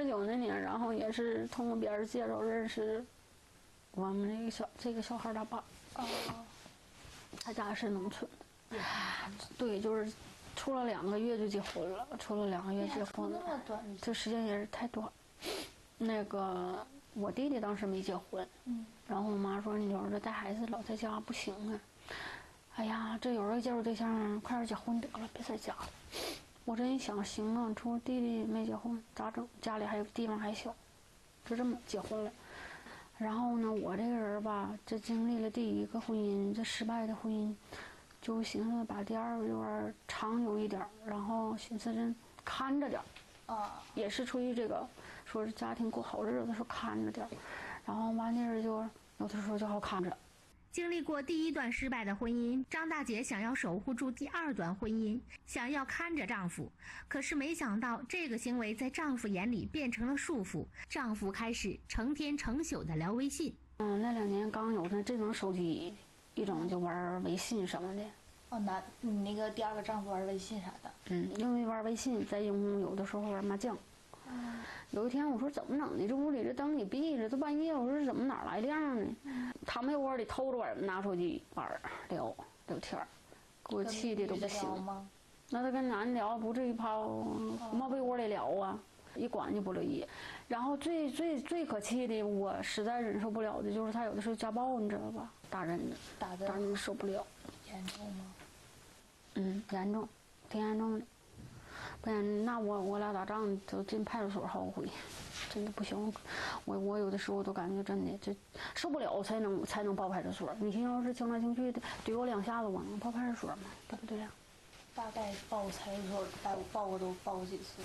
89那年，然后也是通过别人介绍认识我们这个小孩他爸。他家是农村的。对，就是处了2个月就结婚了，处了2个月结婚了。 那么短， 这时间也是太短。那个我弟弟当时没结婚，然后我妈说你儿子带孩子老在家不行啊。哎呀，这有人介绍对象，快点结婚得了，别在家了。我这一想，行啊，除弟弟没结婚咋整？家里还有地方还小，就这么结婚了。然后呢，我这个人吧，这经历了第1个婚姻，这失败的婚姻，就寻思把第2个有点长久一点，然后寻思这看着点。也是出于这个，说是家庭过好日子，说看着点，然后完那人就有的时候就好看着。 经历过第1段失败的婚姻，张大姐想要守护住第2段婚姻，想要看着丈夫，可是没想到这个行为在丈夫眼里变成了束缚，丈夫开始成天成宿的聊微信。 那2年刚有的这种手机，一种就玩微信什么的。 你那个第2个丈夫玩微信啥的？ 因为玩微信，再有的时候玩麻将。有一天我说怎么整的？这屋里这灯你闭着，都半夜，我说怎么哪来亮呢？他们窝里偷着玩，拿手机玩聊天，给我气的都不行。那他跟男的聊，不至于跑冒被窝里聊啊，一管就不乐意。然后最可气的，我实在忍受不了的就是他有的时候家暴，你知道吧？打人受不了。 严重吗？ 严重，挺严重的。不然那我俩打仗都进派出所好几回，真的不行。我有的时候都感觉真的这受不了才能报派出所。你听要是情来情去的怼我2下子，我能报派出所吗？对不对呀？ 大概报派出所报过几次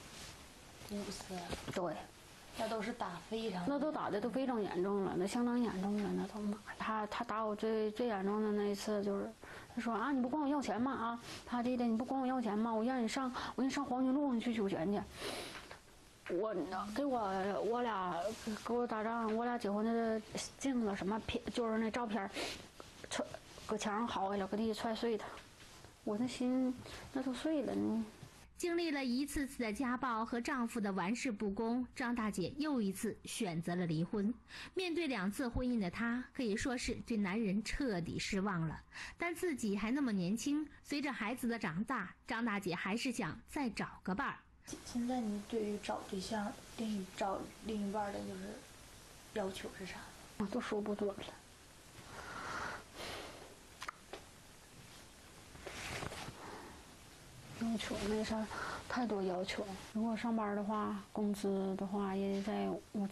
？5次。对。那都是打非常， 那都打的都非常严重了，那相当严重了，那都妈。他打我最严重的那一次就是，他说啊你不管我要钱吗？啊，他弟弟你不管我要钱吗？我给你上黄云路你去取钱去。我俩给我打仗，我俩结婚的镜子什么就是那照片，搁墙上薅下来，搁地踹碎的。我那心那都碎了呢。 经历了一次次的家暴和丈夫的玩世不恭，张大姐又一次选择了离婚。面对2次婚姻的她，可以说是对男人彻底失望了。但自己还那么年轻，随着孩子的长大，张大姐还是想再找个伴儿。 现在你对于找对象、找另一半的就是要求是啥？ 我都说不准了。要求没啥，太多要求。如果上班的话，工资的话也得在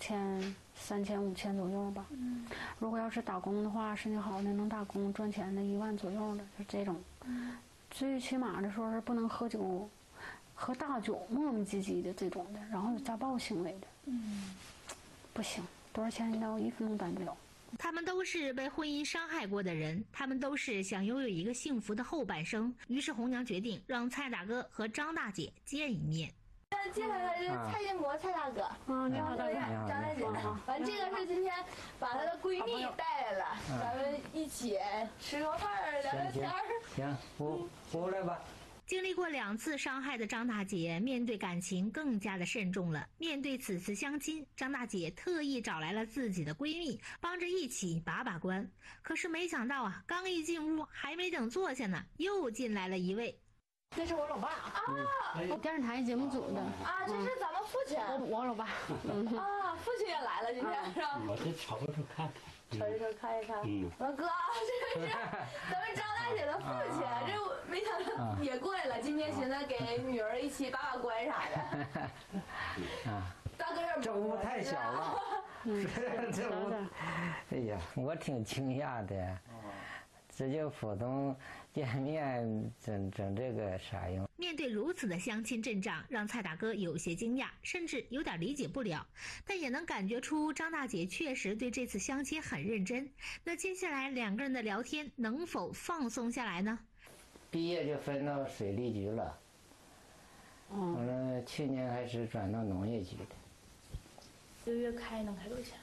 3000、5000左右吧。如果要是打工的话，身体好的能打工赚钱的1万左右的，就这种。最起码的说是不能喝酒，喝大酒磨磨唧唧的这种的，然后有家暴行为的。不行，多少钱你我1分钟担不了。 他们都是被婚姻伤害过的人，他们都是想拥有一个幸福的后半生。于是红娘决定让蔡大哥和张大姐见一面。 介绍一下，这是蔡建国，蔡大哥。 你好，大哥。 张大姐。完，这个是今天把她的闺蜜带来了，咱们一起吃个饭，聊聊天。 行，服了吧。 经历过2次伤害的张大姐，面对感情更加的慎重了。面对此次相亲，张大姐特意找来了自己的闺蜜，帮着一起把关。可是没想到啊，刚一进屋，还没等坐下呢，又进来了一位。 这是我老爸电视台节目组的这是咱们父亲。 我老爸。 父亲也来了，今天是吧？ 我这瞅瞅看看。 瞅一瞅看一看，我说哥，这个是咱们张大姐的父亲，这没想到也过来了。今天寻思给女儿一起把关啥的。大哥这屋太小了，这屋，哎呀，我挺惊讶的。这就普通见面整这个啥用？ 面对如此的相亲阵仗，让蔡大哥有些惊讶，甚至有点理解不了。但也能感觉出张大姐确实对这次相亲很认真。那接下来2个人的聊天能否放松下来呢？ 毕业就分到水利局了。完了，去年开始转到农业局的。 1个月能开多少钱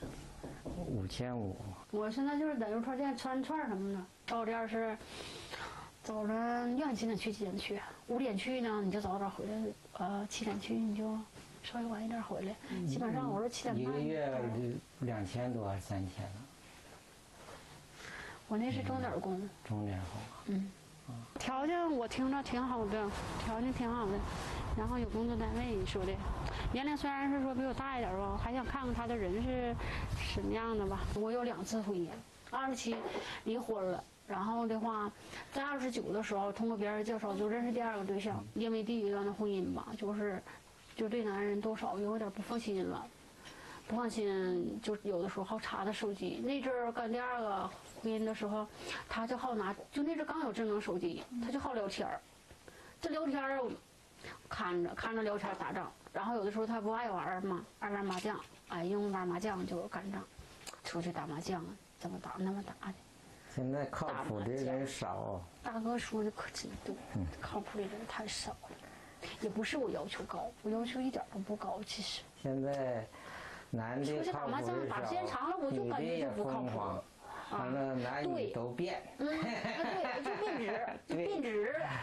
？5500。 我现在就是在油串店串什么的。到这儿是早晨愿意几点去几点去，5点去呢你就早点回来，7点去你就稍微晚一点回来，基本上我是7点半。 一个月2000多还是3000呢？ 我那是钟点工。 钟点工。 条件我听着挺好的，条件挺好的，然后有工作单位说的，年龄虽然是说比我大一点吧，还想看看他的人是什么样的吧。我有2次婚姻，27离婚了，然后的话，在29的时候通过别人介绍就认识第2个对象，因为第一段的婚姻吧，就对男人多少有点不放心了。不放心，就有的时候好查他手机。那阵儿干第2个婚姻的时候，他就好拿，就那阵刚有智能手机，他就好聊天儿。这聊天儿，看着聊天打仗，然后有的时候他不爱玩嘛，爱玩麻将，哎，用玩麻将就干仗，出去打麻将，怎么打那么打的。 现在靠谱的人少。 大哥说的可真对，靠谱的人太少了。也不是我要求高，我要求一点都不高，其实。 现在。男的靠谱的少，女的也疯狂，反正男女都变。 对，就变质，就变质。